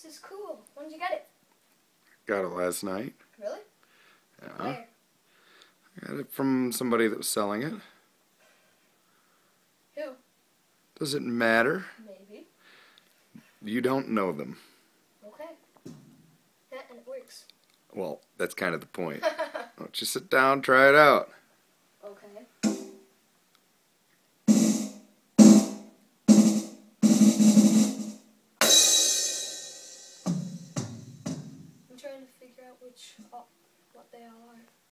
This is cool. When did you get it? Got it last night. Really? Yeah. Where? I got it from somebody that was selling it. Who? Does it matter? Maybe. You don't know them. Okay. Yeah, and it works. Well, that's kind of the point. Why don't you sit down, try it out? Okay. I'm trying to figure out what they all are.